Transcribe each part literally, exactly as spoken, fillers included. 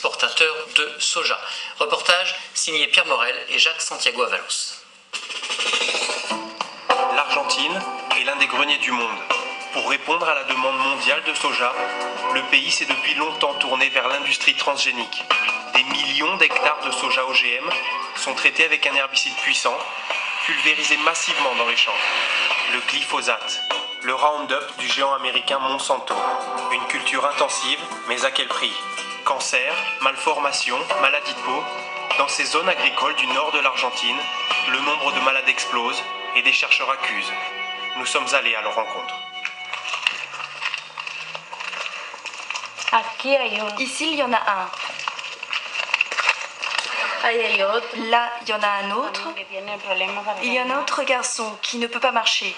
exportateurs de soja. Reportage signé Pierre Morel et Jacques Santiago Avalos. L'Argentine est l'un des greniers du monde. Pour répondre à la demande mondiale de soja, le pays s'est depuis longtemps tourné vers l'industrie transgénique. Des millions d'hectares de soja O G M sont traités avec un herbicide puissant, pulvérisé massivement dans les champs. Le glyphosate, le Roundup du géant américain Monsanto. Une culture intensive, mais à quel prix? Cancer, malformations, maladies de peau. Dans ces zones agricoles du nord de l'Argentine, le nombre de malades explose et des chercheurs accusent. Nous sommes allés à leur rencontre. Ici, il y en a un. Là, il y en a un autre. Il y a un autre garçon qui ne peut pas marcher.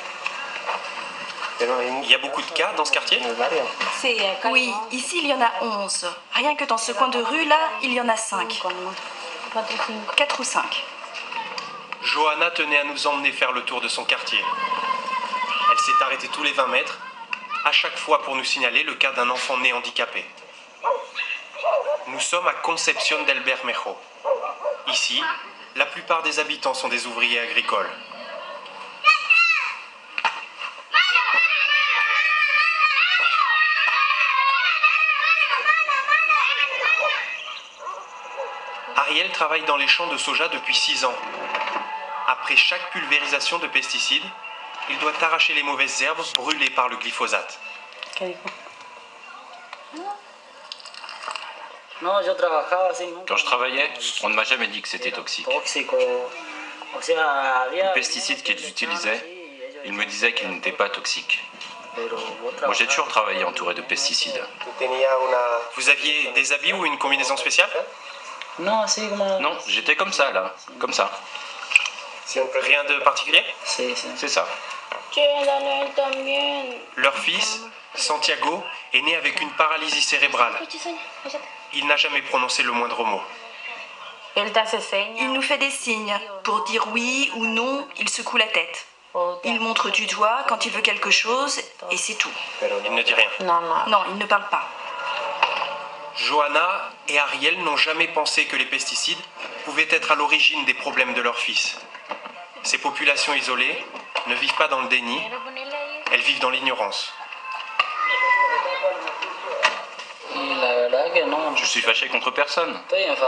Il y a beaucoup de cas dans ce quartier? Oui, ici, il y en a onze. Rien que dans ce coin de rue, là, il y en a cinq. Quatre ou cinq. Johanna tenait à nous emmener faire le tour de son quartier. Elle s'est arrêtée tous les vingt mètres, à chaque fois pour nous signaler le cas d'un enfant né handicapé. Nous sommes à Concepción del Bermejo. Ici, la plupart des habitants sont des ouvriers agricoles. Ariel travaille dans les champs de soja depuis six ans. Après chaque pulvérisation de pesticides, il doit arracher les mauvaises herbes brûlées par le glyphosate. Quand je travaillais, on ne m'a jamais dit que c'était toxique. Les pesticides qu'ils utilisaient, ils me disaient qu'ils n'étaient pas toxiques. Moi, j'ai toujours travaillé entouré de pesticides. Vous aviez des habits ou une combinaison spéciale? Non, j'étais comme ça, là. Comme ça. Rien de particulier? C'est ça. Leur fils, Santiago, est né avec une paralysie cérébrale. Il n'a jamais prononcé le moindre mot. Il nous fait des signes. Pour dire oui ou non, il secoue la tête. Il montre du doigt quand il veut quelque chose et c'est tout. Il ne dit rien. Non, il ne parle pas. Johanna et Ariel n'ont jamais pensé que les pesticides pouvaient être à l'origine des problèmes de leur fils. Ces populations isolées ne vivent pas dans le déni, elles vivent dans l'ignorance. Je suis fâché contre personne.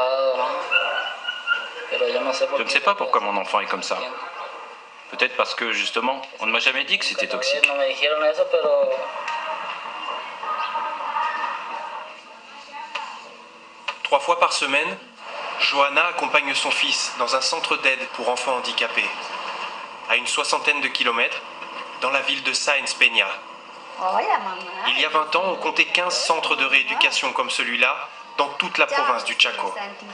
Je ne sais pas pourquoi mon enfant est comme ça. Peut-être parce que, justement, on ne m'a jamais dit que c'était toxique. Trois fois par semaine, Johanna accompagne son fils dans un centre d'aide pour enfants handicapés, à une soixantaine de kilomètres, dans la ville de Sáenz Peña. Il y a vingt ans, on comptait quinze centres de rééducation comme celui-là dans toute la province du Chaco.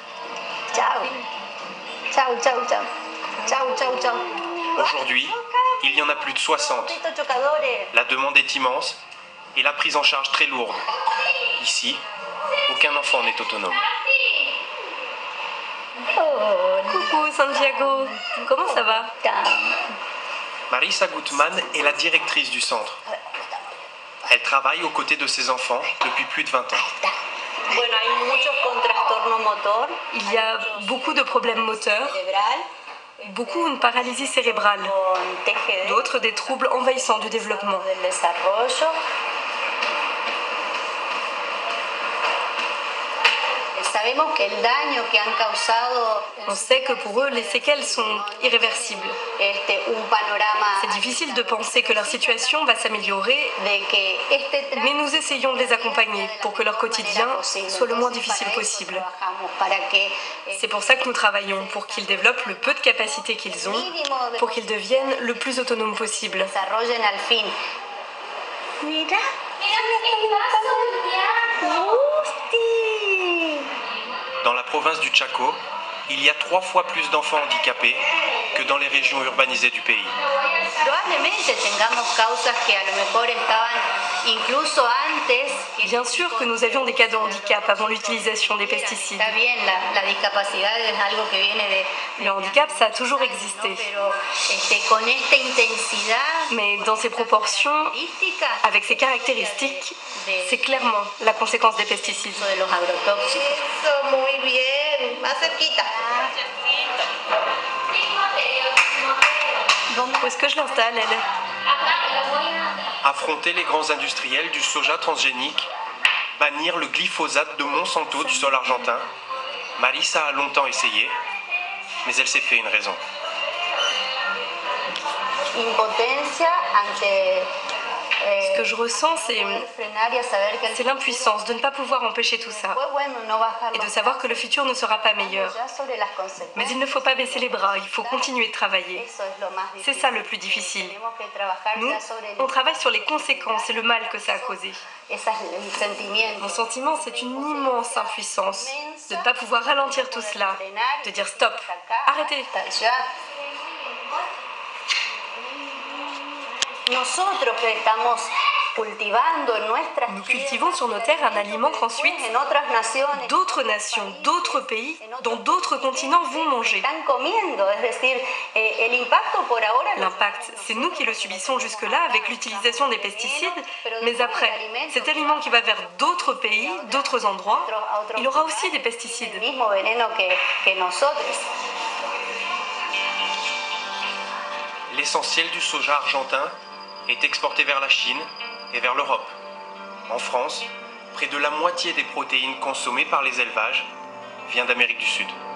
Aujourd'hui, il y en a plus de soixante. La demande est immense et la prise en charge très lourde. Ici, aucun enfant n'est autonome. Coucou Santiago, comment ça va? Marisa Gutmann est la directrice du centre. Elle travaille aux côtés de ses enfants depuis plus de vingt ans. Il y a beaucoup de problèmes moteurs, beaucoup une paralysie cérébrale, d'autres des troubles envahissants du développement. On sait que pour eux, les séquelles sont irréversibles. C'est difficile de penser que leur situation va s'améliorer, mais nous essayons de les accompagner pour que leur quotidien soit le moins difficile possible. C'est pour ça que nous travaillons, pour qu'ils développent le peu de capacités qu'ils ont, pour qu'ils deviennent le plus autonomes possible. Dans la province du Chaco, il y a trois fois plus d'enfants handicapés que dans les régions urbanisées du pays. Bien sûr que nous avions des cas de handicap avant l'utilisation des pesticides. Le handicap, ça a toujours existé. Mais dans ces proportions, avec ces caractéristiques, c'est clairement la conséquence des pesticides. Où est-ce que je l'installe, elle? Affronter les grands industriels du soja transgénique, bannir le glyphosate de Monsanto du sol argentin, Marisa a longtemps essayé, mais elle s'est fait une raison. Ce que je ressens, c'est c'est l'impuissance de ne pas pouvoir empêcher tout ça et de savoir que le futur ne sera pas meilleur. Mais il ne faut pas baisser les bras, il faut continuer de travailler. C'est ça le plus difficile. Nous, on travaille sur les conséquences et le mal que ça a causé. Mon sentiment, c'est une immense impuissance de ne pas pouvoir ralentir tout cela, de dire stop, arrêtez. Nous cultivons sur nos terres un aliment qu'ensuite d'autres nations, d'autres pays, dans d'autres continents vont manger. L'impact, c'est nous qui le subissons jusque-là avec l'utilisation des pesticides, mais après, cet aliment qui va vers d'autres pays, d'autres endroits, il aura aussi des pesticides. L'essentiel du soja argentin est exporté vers la Chine et vers l'Europe. En France, près de la moitié des protéines consommées par les élevages vient d'Amérique du Sud.